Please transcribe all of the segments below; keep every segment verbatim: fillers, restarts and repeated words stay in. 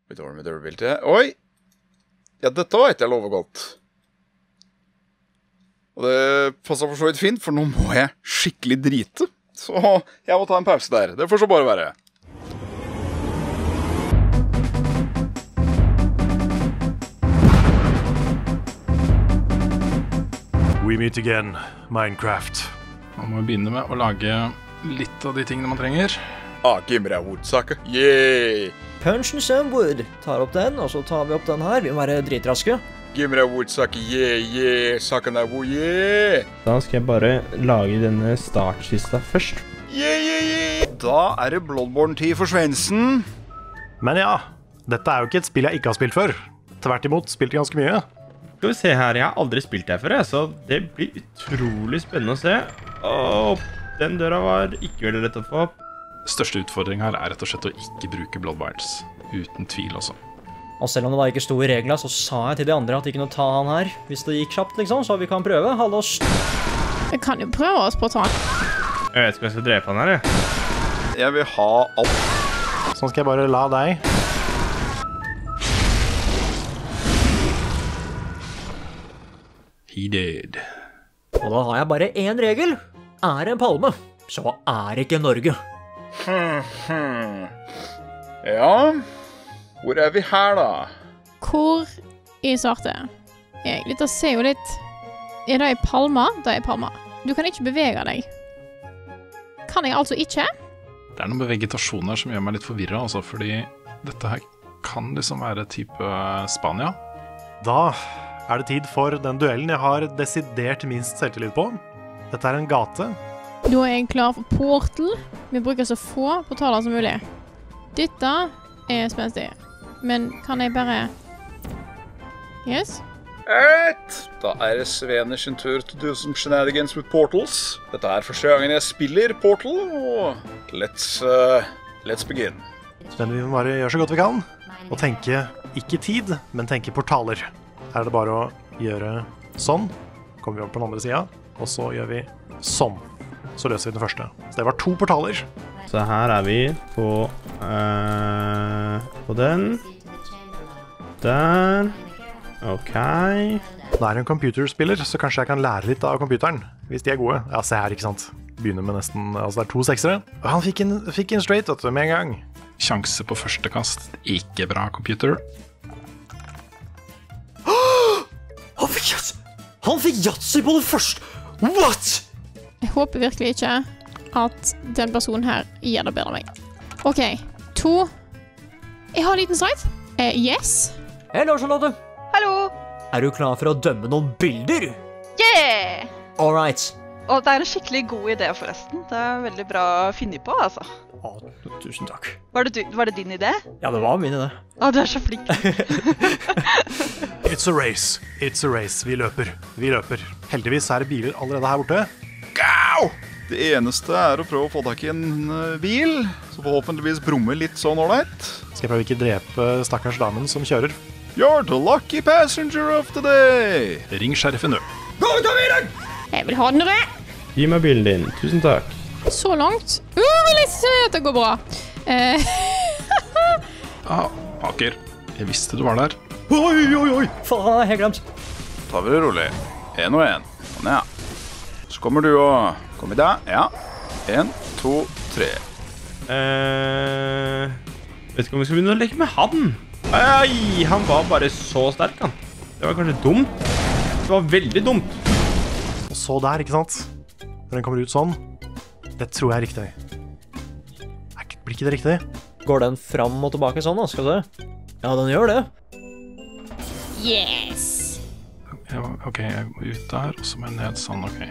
Litt dårlig med durability. Oi! Ja, dette var ikke jeg lover godt. Og det passet for så vidt fint, for nå må jeg skikkelig drite. Så jeg må ta en pause der. Det får så bare være. We meet again, Minecraft. Man må begynne med å lage litt av de tingene man trenger. Ah, give me that wood, sucker. Yay! Punch and some wood. Tar opp den, og så tar vi opp den her. Vi må være dritraske. Give me that wood, sucker. Yeah, yeah. Sucker that wood, yeah. Da skal jeg bare lage denne startkista først. Yeah, yeah, yeah. Da er det Bloodborne-tid for Svensen. Men ja, dette er jo ikke et spill jeg ikke har spilt før. Tvert imot, spilt ganske mye. Skal vi se her, jeg har aldri spilt her før, så det blir utrolig spennende å se. Åh, den døra var ikke veldig lett å få opp. Største utfordring her er rett og slett å ikke bruke Bloodbirds. Uten tvil også. Og selv om det da ikke sto i reglene, så sa jeg til de andre at de kunne ta han her. Hvis det gikk kjapt, liksom, så vi kan prøve. Hallo. Vi kan jo prøve oss på å ta. Jeg vet ikke om jeg skal drepe han her, jeg. Jeg vil ha alt. Sånn skal jeg bare la deg. He did. Og da har jeg bare én regel. Er en palme, så er ikke Norge. Hmm, hmm. Ja, hvor er vi her da? Hvor i svarte? Jeg, dette ser jo litt... Er det i palma? Det er i palma. Du kan ikke bevege deg. Kan jeg altså ikke? Det er noen vegetasjoner som gjør meg litt forvirret, altså, fordi dette her kan liksom være type Spania. Da er det tid for den duellen jeg har desidert minst selvtillit på. Dette er en gate. Da er jeg klar for portal. Vi bruker så få portaler som mulig. Dette er spenstig. Men kan jeg bare... Yes? Alright, da er det Svener sin tur til å do some shenanigans with portals. Dette er første gangen jeg spiller Portal, og let's, uh, let's begin. Men vi må bare gjøre så godt vi kan. Og tenke ikke tid, men tenke portaler. Her er det bare å gjøre sånn. Kommer vi over på den andre siden. Og så gjør vi sånn. Så løser vi den første. Så det var to portaler. Så her er vi på, uh, på den. Der. Ok. Nå er det en computerspiller, så kanskje jeg kan lære litt av computeren. Hvis de er gode. Ja, se her, ikke sant? Begynner med nesten, altså det er to seksere. Og han fikk en, fikk en straight, vet du, med en gang. Sjanse på første kast. Ikke bra, computer. Han fikk yatzy! Han fikk yatzy på det første! What?! Jeg håper virkelig ikke at den personen her gjør det bedre enn meg. Ok, to. Jeg har en liten streit. Eh, yes. Hei, Charlotte. Hallo! Er du klar for å dømme noen bilder? Yeah! All right. Og det er en skikkelig god idé, forresten. Det er veldig bra å finne på, altså. Å, tusen takk. Var det, du, var det din idé? Ja, det var min idé. Å, du er så flink. It's a race. It's a race. Vi løper. Vi løper. Heldigvis er det biler allerede her borte. Gau! Det eneste er å prøve å få tak i en uh, bil, så forhåpentligvis brummer litt sånn ordentlig. Skal jeg prøve ikke drepe stakkars damen som kjører. You're the lucky passenger of the day! Ring sheriffen nå. Gå ut av bilen! Jeg vil ha den rød. Gi meg bilen din. Tusen takk. Så langt. Uh, vil jeg se at det går bra. Eh. Ah, Aker. Jeg visste du var der. Oi, oi, oi! Faen, jeg har glemt. Ta vi det rolig. En og en. Sånn, ja. Så kommer du og... Kom i deg. Ja. En, to, tre. Uh, vet ikke om vi skal begynne å leke med han. Ei, han var bare så sterk, han. Det var kanskje dumt. Det var veldig dumt. Og så der, ikke sant? Når den kommer ut sånn. Det tror jeg er riktig. Blir ikke det riktig? Går den fram og tilbake sånn, da, skal du se? Ja, den gjør det. Yes! Ja, ok, jeg går ut der, og så må jeg ned sånn, ok.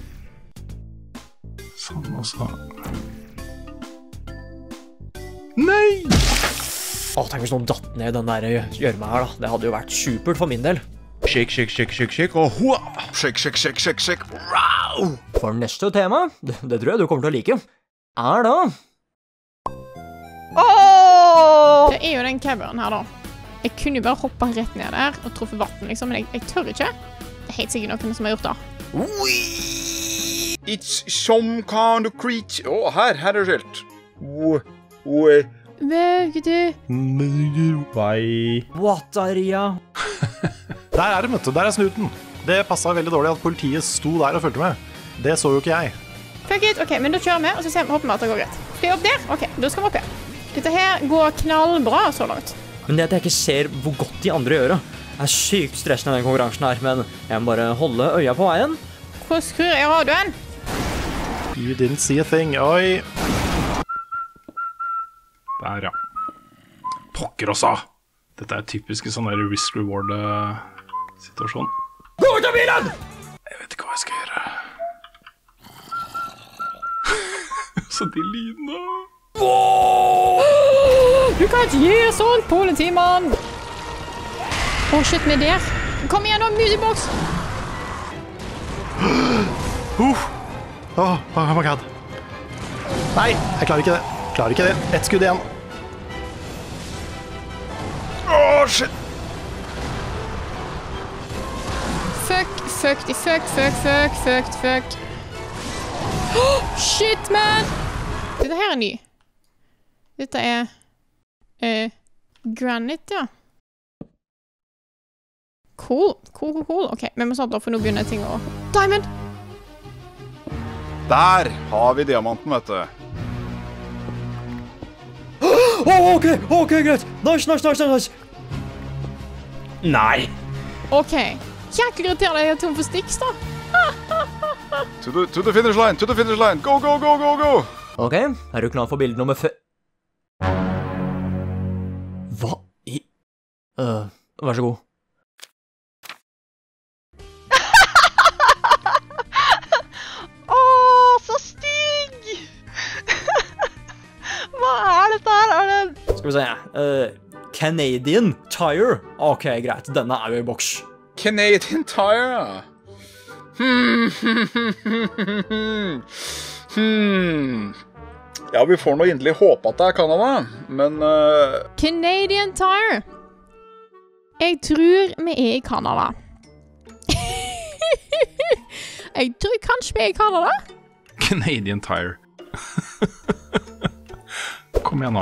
Sånn, og så... Nei! Å, tenk hvis noen datt ned den der gjørma her, da. Det hadde jo vært supert for min del. Shake, shake, shake, shake, shake, og hoa! Shake, shake, shake, shake, shake. Wow! For neste tema, det, det tror jeg du kommer til å like, er da... Åh! Det er jo den cabberen her, da. Jeg kunne jo bare hoppet rett ned der og truffet vatten, liksom, men jeg, jeg tør ikke. Det er helt sikkert noen som har gjort det. Wee! It's some kind of creature. Å, her, her er skilt. Wee, wee. Våger du? Bye. What, Aria? Der er det, vet du. Der er snuten. Det passet veldig dårlig at politiet sto der og følte med. Det så jo ikke jeg. Fuck it. Ok, men da kjører vi, og så ser vi håper vi at det går greit. Skal vi opp der? Ok, da skal vi opp her. Dette her går knallbra så langt. Men det at jeg ikke ser hvor godt de andre gjør det, er sykt stressende i den konkurransen her, men jeg må bare holde øya på veien. Hvor skrur jeg radioen? You didn't see a thing. Oi. Der, ja. Pokker også! Dette er typisk sånn der risk-reward-situasjon. Gå ut av bilen! Jeg vet ikke hva jeg skal gjøre. Så de lydene... Du kan ikke gjøre sånn, politimann! Å, shit, vi er der. Kom igjen nå, musicbox! Uh. Oh, oh my god. Nei, jeg klarer ikke det. Klarer ikke det. Ett skudd igjen. Åh, oh, shit. Fuck, fuck, de fuck, fuck, fuck, fuck, fuck. Oh, shit, man! Dette her er ny. Dette er... Eh, granite, ja. Cool, cool, cool, cool. Ok, vi må snart da, for nå begynner ting å... Diamond! Der har vi diamanten, vet du. Oh, ok, ok, greit. Nice, nice, nice, nice. Nei. Ok. Jæklig irriterende at jeg er tom for sticks, da. To the, to the finish line, to the finish line. Go, go, go, go, go. Ok, er du klar for bilde nummer fem? Hva i... Uh, vær så god. Åh, så stygg! Hva er dette her? Er det... Skal vi se, uh, Canadian Tire. Ok, greit, denne er jo i boks. Canadian Tire. Hmm. hmm. Ja, vi får nå inderlig håpe at det er Canada, men... Uh... Canadian Tire. Jeg tror vi er i Canada. Jeg tror kanskje vi er i Canada. Canadian Tire. Kom igjen nå.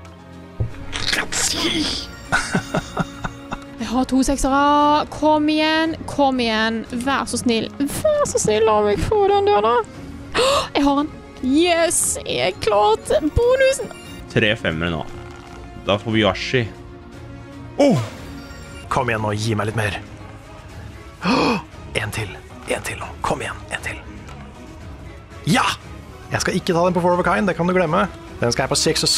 Jeg har to seksere. Kom igjen, kom igjen. Vær så snill. Vær så snill, la meg få den der da. Jeg har den. Yes, jeg er klart. Bonusen. Tre femmere nå. Da får vi Yoshi. Oh! Kom igjen nå, gi meg litt mer. Oh, en til. En til nå. Kom igjen, en til. Ja! Jeg skal ikke ta den på four of a kind, det kan du glemme. Den skal jeg på sixes.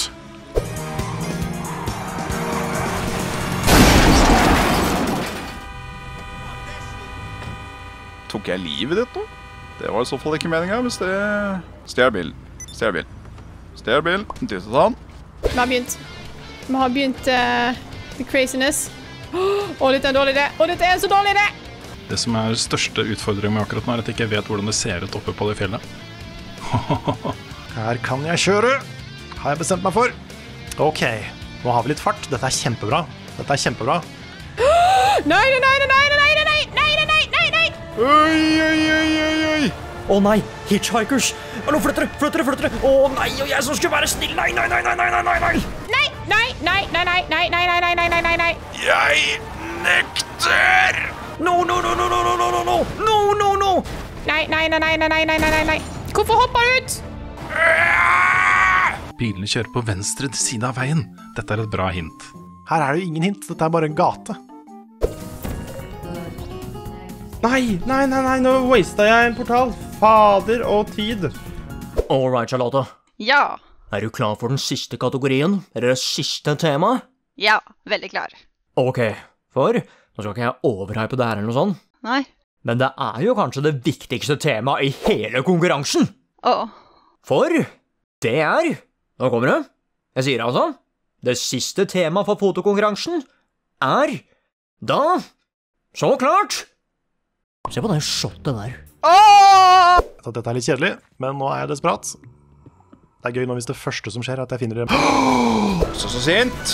Tok jeg livet ditt nå? Det var i så fall ikke meningen, hvis det... Stjær bil. Stjær bil. Stjær bil. Dyttet han. Vi har begynt. Vi har begynt uh, the craziness. Åh, dette er en dårlig idé. Åh, dette er en så dårlig idé. Det som er største utfordringen med akkurat nå er at jeg ikke vet hvordan det ser ut oppe på det fjellet. Her kan jeg kjøre. Har jeg bestemt meg for. Ok, nå har vi litt fart. Dette er kjempebra. Dette er kjempebra. Nei, nei, nei, nei, nei, nei, nei, nei, nei, nei, nei, nei. Oi, oi, oi, oi, oi. Å nei, hitchhikers. Å, nå flytter det, flytter det, flytter det. Å nei, og jeg som skulle være snill. Nei, nei, nei, nei, nei, nei, nei, nei. Nei, nei, nei, nei, nei, nei, nei, nei, nei, nei, nei, nei. Jeg nekter. No, no, no, no, no, no, no, no, no, no, no, no. Nei, nei, nei, nei, nei, nei, nei, nei, nei. Hvorfor hopper du ut? Bilene kjører på venstre side av veien. Dette er et bra hint. Her er det jo ingen hint. Dette er bare en gate. Nei, nei, nei, nei, nå wastet jeg en portal. Fader og tid. All right, Charlotte. Ja. Er du klar for den siste kategorien? Eller det siste temaet? Ja, veldig klar. Ok, for nå skal ikke jeg overhype det her eller noe sånt. Nei. Men det er jo kanskje det viktigste temaet i hele konkurransen. Åh. For det er... Nå kommer det. Jeg sier det altså. Det siste temaet for fotokonkurransen er... Da... Så klart! Se på det shotet der. Åh! Så dette er litt kjedelig, men nå er jeg desperat. Det er gøy nå hvis det første som skjer er at jeg finner det. Så så sent.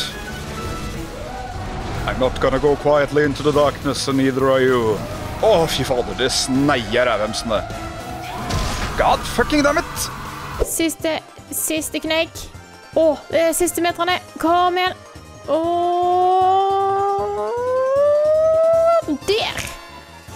I'm not gonna go quietly into the darkness, and neither are you. Åh, fy fader, det sneier rævhemsene. God fucking damn it! Siste, siste knekk. Åh, det er siste meterne. Kom igjen. Åh.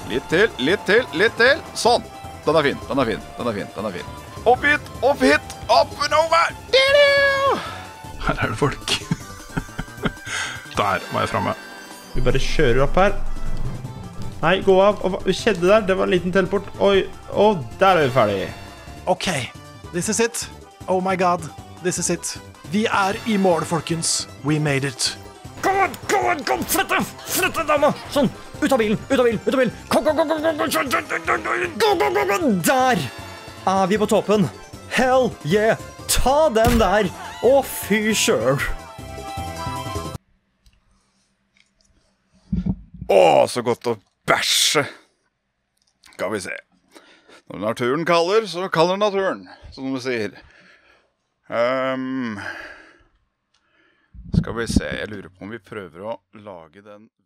Litt til, litt til, litt til. Sånn. Den er fin, den er fin, den er fin, den er fin. Opp hit, opp hit, opp and over. Her er det folk. Der var jeg fremme. Vi bare kjører opp her. Nei, gå av. Hva skjedde der? Det var en liten teleport. Oi, og der er vi ferdig. OK, this is it. Oh my god, this is it. Vi er i mål, folkens. We made it. Kom an, kom an, kom, flytt deg, flytt deg, dama. Sånn, ut av bilen, ut av bilen, ut av bilen. Kom, kom, kom, kom, kom, kom, kom, kom, kom, kom. Der er vi på toppen. Hell yeah, ta den der. Å, fy sjøl. Å, så godt å bæsje. Skal vi se. Når naturen kaller, så kaller naturen, som de sier. Um, skal vi se, jeg lurer på om vi prøver å lage den